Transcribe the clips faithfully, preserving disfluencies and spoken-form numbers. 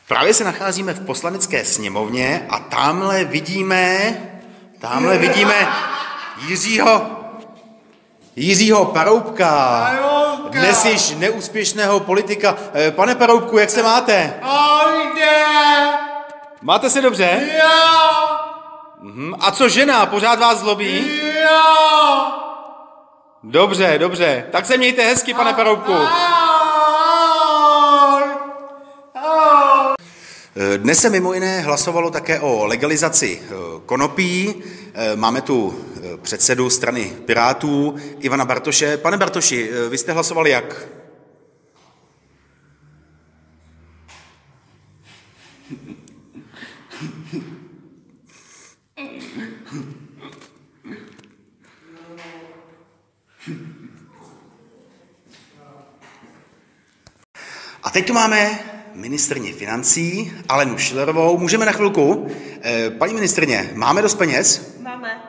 Právě se nacházíme v Poslanecké sněmovně a tamhle vidíme, tamhle vidíme Jiřího, Jiřího Paroubka, dnes již neúspěšného politika. Pane Paroubku, jak se máte? Máte se dobře? Jo! Mhm. A co žena, pořád vás zlobí? Jo! Dobře, dobře. Tak se mějte hezky, pane Paroubku. Dnes se mimo jiné hlasovalo také o legalizaci konopí. Máme tu předsedu strany Pirátů Ivana Bartoše. Pane Bartoši, vy jste hlasovali jak? A teď tu máme ministryni financí Alenu Schillerovou. Můžeme na chvilku? Paní ministryně, máme dost peněz? Máme.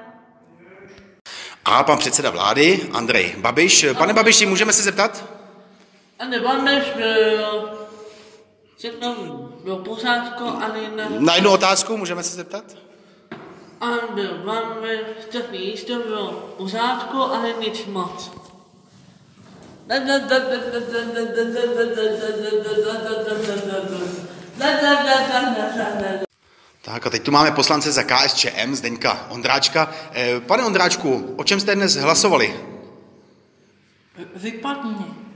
A pan předseda vlády Andrej Babiš. Pane Babiši, můžeme se zeptat? A Babiš byl všechno do pořádku, ale na... Na jednu otázku můžeme se zeptat? A byl Babiš, všechny jistě bylo v pořádku, ale nic moc. Tak a teď tu máme poslance za K S Č M Zdeňka Ondráčka. Pane Ondráčku, o čem jste dnes hlasovali? Vypadni.